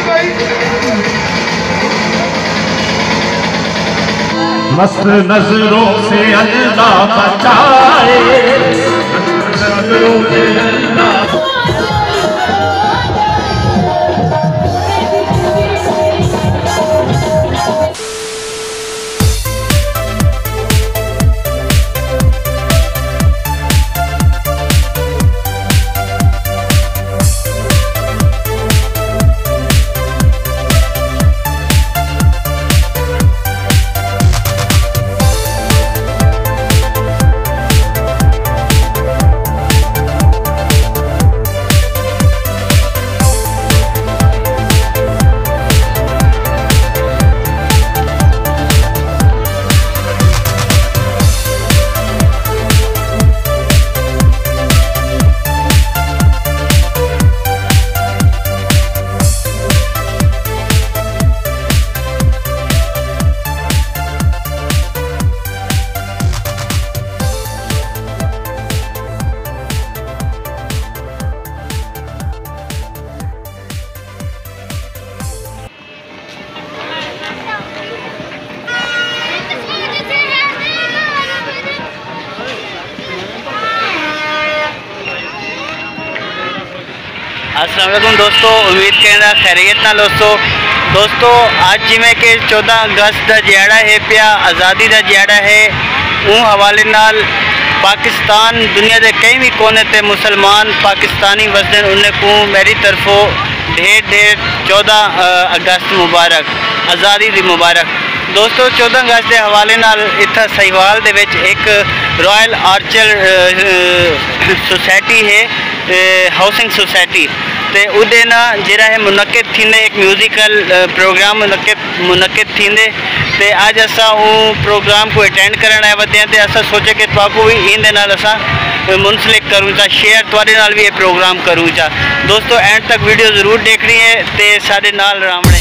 मस्त नजरों से अल्लाह बचाए, मस्त नजरों से अल्लाह। अस्सलाम वालेकुम दोस्तों, उम्मीद करना खैरियत नाल दोस्तों आज जिमें कि 14 अगस्त का दिहाड़ा है पिया, आज़ादी का दिहाड़ा है। उस हवाले नाल पाकिस्तान दुनिया के कई भी कोने ते मुसलमान पाकिस्तानी वसदन उन्हें को मेरी तरफों ढेर 14 अगस्त मुबारक, आज़ादी दी मुबारक। दोस्तों 14 अगस्त के हवाले नाल इत्थे सहीवाल दे विच एक रॉयल आर्चर सोसाइटी है, हाउसिंग सोसाइटी, तो उदे ना जरा है मुनक्किद थींदे एक म्यूजिकल प्रोग्राम मुनक्किद थींदे। ते आज असा वो प्रोग्राम को अटेंड करन आए वदे हैं, ते असा सोचे कि तुहाकू भी इंदे नाल असा मुंसलिक करूँ चा, शेयर तुहाडे नाल भी ये प्रोग्राम करूँ चा। दोस्तों एंड तक वीडियो ज़रूर देखनी है ते साडे नाल रावणे।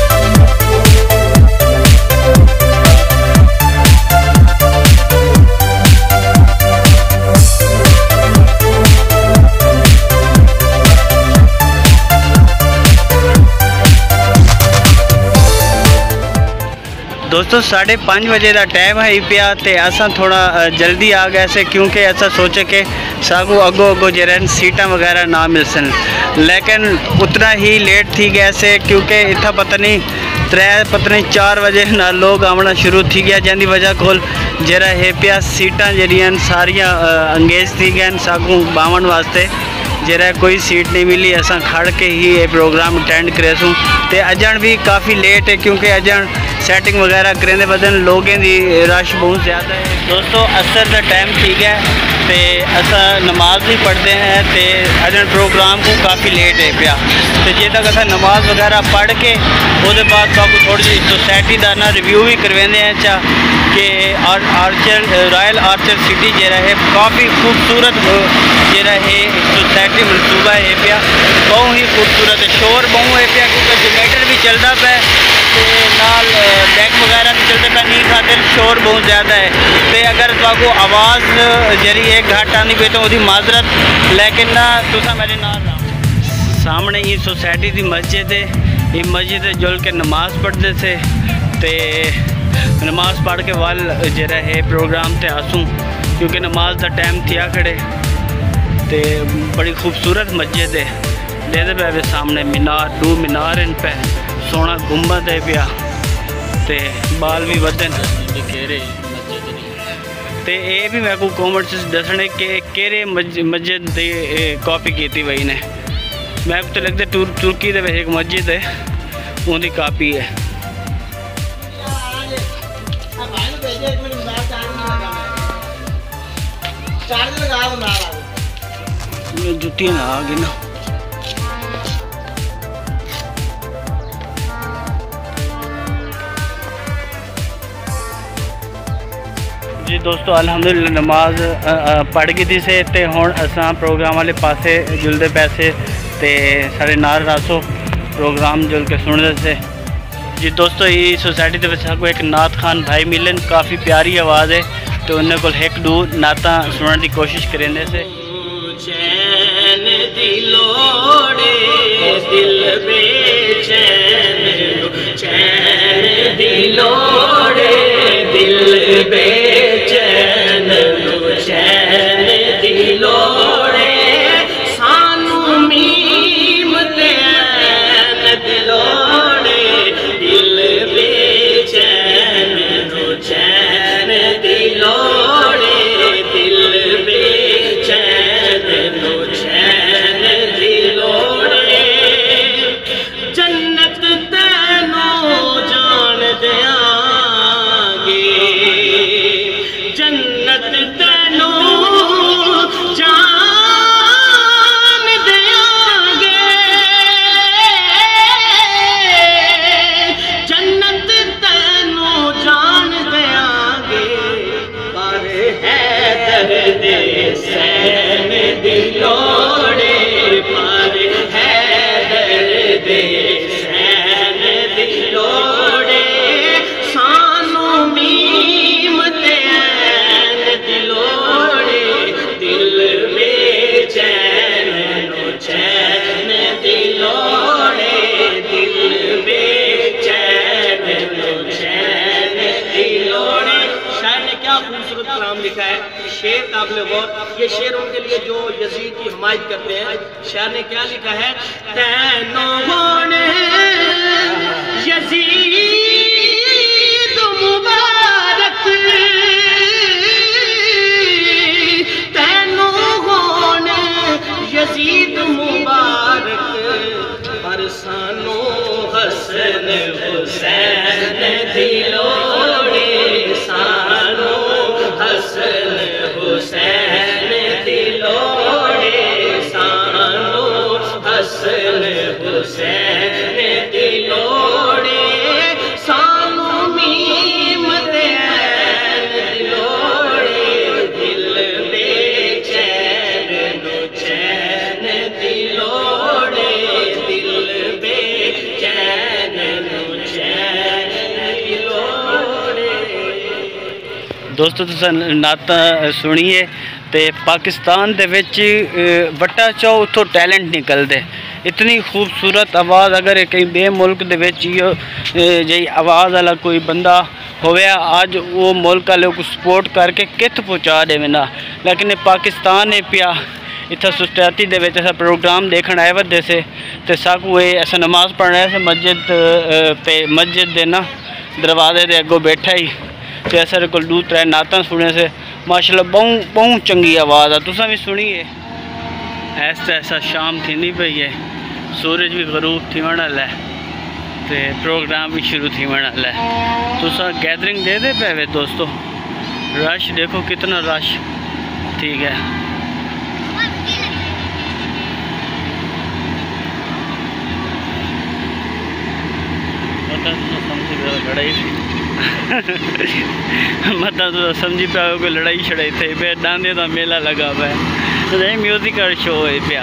दोस्तों 5:30 बजे का टाइम है पिया, तो असा थोड़ा जल्दी आ गए से क्योंकि ऐसा सोचे कि सागू अगो जरन सीटा वगैरह ना मिल सन, लेकिन उतना ही लेट थी गया से क्योंकि इतना पता नहीं 4 बजे ना लोग आना शुरू थी गया, जिंदी वजह को जरा है पिया सीटा जरियन सारिया अंगेज थी गए सागू बावन वास्ते, जरा कोई सीट नहीं मिली। असा खड़ के ही ये प्रोग्राम अटेंड करेसूँ, तो अजन भी काफ़ी लेट है क्योंकि अजन सेटिंग वगैरह करेंदे बदन लोगों की रश बहुत ज़्यादा है। दोस्तों असर का टाइम ठीक है, तो असा नमाज भी पढ़ते हैं, तो अजन प्रोग्राम को काफ़ी लेट है पिया, तो जे तक असा नमाज वगैरह पढ़ के उसके बाद आपको थोड़ी जी सोसाइटी का ना रिव्यू भी करवाते हैं चा कि रॉयल आर्चर सिटी जरा है काफ़ी खूबसूरत जरा है सोसाइटी मनसूबा है पिया, बहुत ही खूबसूरत है। शोर बहुत है पिया क्योंकि जनरेटर भी चलता पे, नाल बैक वगैरह भी चलते पे, नहीं खातिर शोर बहुत ज़्यादा है। तो अगर आपको आवाज़ जरी एक घाट आनी पे तो वही माजरत, लेकिन ना तुसा मेरे नाल सामने ही सोसाइटी की मस्जिद है, ये मस्जिद जुल के नमाज पढ़ते थे, तो नमाज पढ़ के वाल जरा है प्रोग्राम ते आसूँ क्योंकि नमाज का टाइम थिया खड़े, तो बड़ी खूबसूरत मस्जिद है। दे पे सामने मीनार 2 मीनार इन पे सोना गुंबद है पिया, ते बाल भी वधन, तो ये भी मैं को कॉमेंट्स दसने कि केरे मस्जिद की कॉपी की वही ने, मैं तो लगता तुर्की के एक मस्जिद है उनकी कापी है। जुतियाँ ना आ गई ना। जी दोस्तों अल्हम्दुलिल्लाह नमाज पढ़ गई थी से, ते हुण असां प्रोग्राम वाले पासे जुलदे पैसे ते साढ़े नाल रासो प्रोग्राम जुल के सुनते से। जी दोस्तों ये सोसाइटी के एक नात खान भाई मिलन, काफ़ी प्यारी आवाज़ है, तो उन्हें को 1-2 नाता सुनने की कोशिश करेंगे से। चैन दिलोड़े दिल बेचैन बेचैन दिलोड़े सानू मीम चैन दिलोड़े दिल बेचैन चैन दिलोड़े दिल बेचैन चैन दिलोड़े। शायर ने क्या खूबसूरत कलाम लिखा है, शेर काबिल गौर। ये शेर उनके लिए जो यजीद की हिमायत करते हैं। शायर ने क्या लिखा है, तैनों ने यजीद मुबारक तैनों ने यजीद मुबारक बरसानो हसन हुसैन दिलोड़े सानो हसन हुसैन दिलोड़े सानो हसन हुसैन दिलोड़े सानो मीम चैन दिलोड़े दिल बेचैन चैन दिलोड़े दिल बेचैन चैन दिलोड़े। दोस्तों तुसां नाता सुनिए ते पाकिस्तान दे विच वट्टा चो उतो टैलेंट निकलदे। इतनी खूबसूरत आवाज़ अगर कहीं बे मुल्क दे विच जी आवाज़ वाला कोई बंदा होवे आज वो मुल्क वाले को सपोर्ट करके कित पहुँचा देवे ना। लेकिन पाकिस्तान ने पिया इतना सोसाइटी दे विच ऐसा प्रोग्राम देखने आए वदे से ते साकू ऐसा नमाज़ पढ़ने से मस्जिद पे मस्जिद दे ना दरवाजे दे अगों बैठा ही तो ऐसा को दू त्रै नातां सुने से माशाल्लाह बहुत चंगी आवाज़ है। तुसां भी सुनिए। ऐसा ऐसा शाम थी नहीं पई है, सूरज भी गरूब थी वाला है तो प्रोग्राम भी शुरू थी वाला है। तुसा गैदरिंग दे दे पे दोस्तों, रश देखो कितना रश। ठीक है लड़ाई मतलब तो समझी पाओ कोई लड़ाई शड़ाई थे पे डांडे का मेला लगा हुआ है तो म्यूजिकल शो है पिया।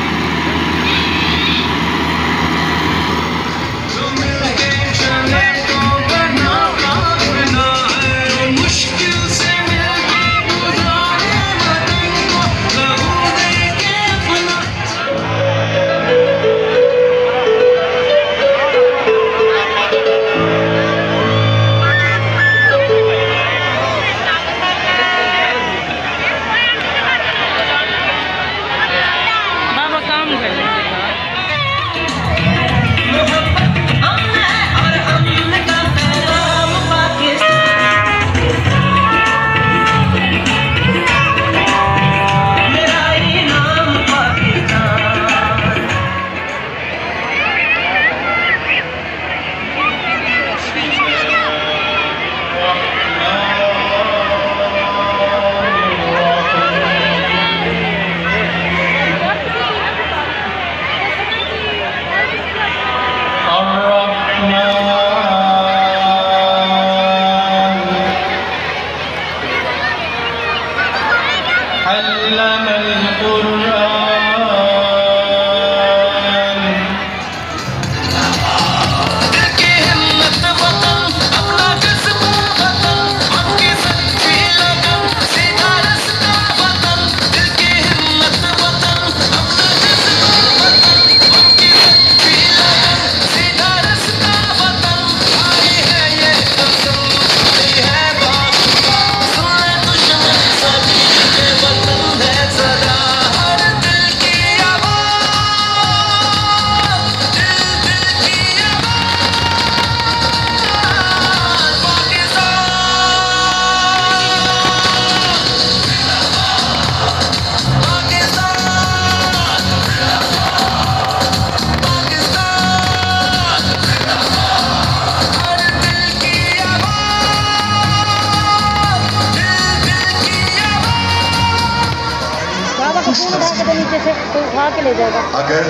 के ले जाएगा। अगर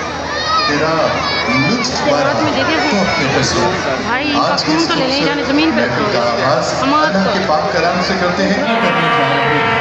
तेरा लुत्फ बढ़ा तो अपने फैसलों भाई आज खून तो ले नहीं जाने जमीन पे रखो। अल्लाह के पाक कलाम से करते हैं।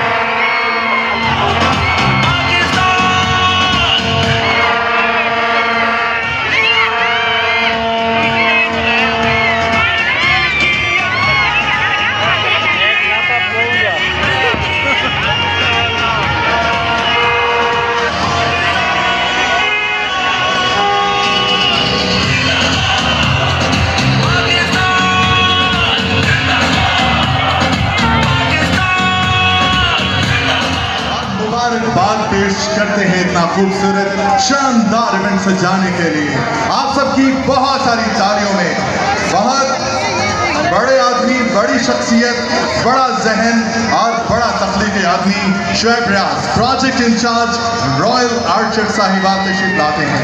इतना खूबसूरत शानदार इवेंट सजाने के लिए। आप सबकी बहुत सारी तालियों में बहुत बड़े आदमी, बड़ी शख्सियत, बड़ा जहन और बड़ा तख्लीकी आदमी Shoaib Riaz, project incharge Royal Archer Sahiwal तशरीफ लाते हैं।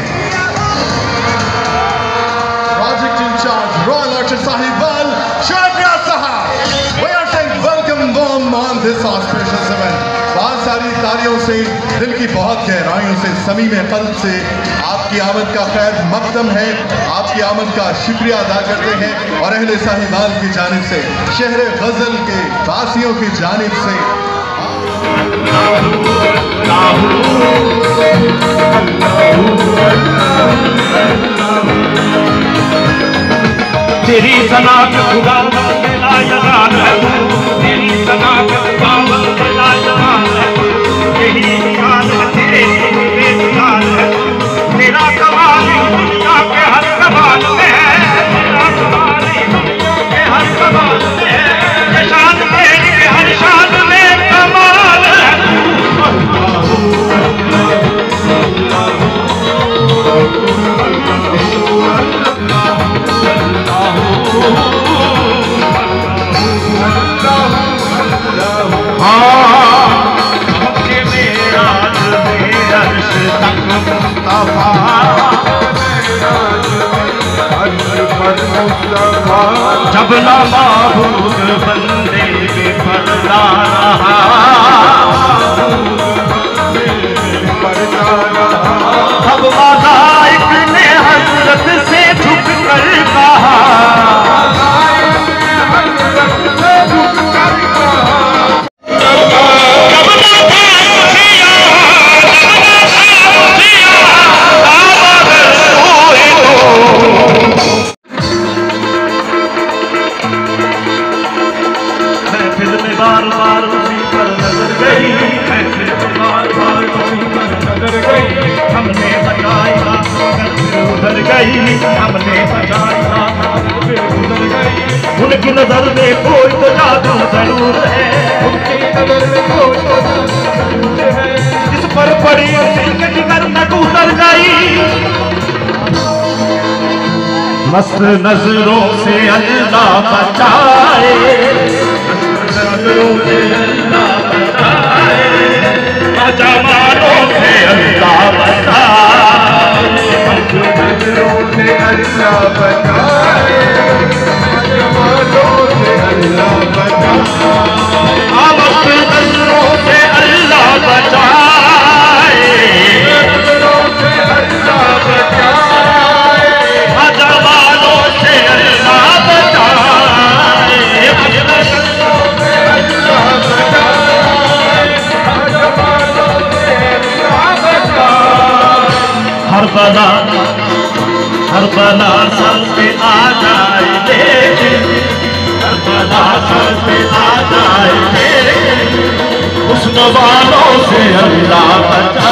Project incharge Royal Archer Sahiwal Shoaib Riaz साहब, we are saying welcome warm on this auspicious event। बहुत सारी तालियों से, दिल की बहुत गहराइयों से, समीम कल्ब से आपकी आमद का खैर मकदम है, आपकी आमद का शुक्रिया अदा करते हैं और अहले साहिवाल की जानिब से, शहर गजल के वासियों की जानिब से तेरी सना के खुदा मेरा यगान है, तेरी सना के खुदा मेरा यगान है, यही निशान है तेरे बेमिसाल है, तेरा कमाल दुनिया के हर कमाल में है, तेरा कमाल दुनिया के हर कमाल में है, ये शान तेरी के हर शान में कमाल है। जब ना माबूद बंदे पे पर्दा रहा, तब मलाइक ने हज़रत से झुक कर कहा, हमने बचाया फिर गुजर गई, उनकी नजर में कोई तो जादू जरूर है, उनकी नजर में कोई तो जादू है, जिस पर पड़ी दिल के जिगर तक उतर गई। मस्त नजरों से अल्लाह बचाए, मस्त नजरों से अल्लाह बचाए, जमानों से अल्लाह बचाए, नजरों से अल्लाह बचाए, जमानों से अल्लाह बचाए, मस्त नजरों से अल्लाह बचाए, नजरों से अल्लाह बचाए, जमानों से अल्लाह बचाए, नजरों से अल्लाह बचाए, जमानों से अल्लाह बचाए। हर बला सर पे आ जाए लेकिन, हर बला सर पे आ जाए लेकिन, उस नवालों से अल्लाह बचा।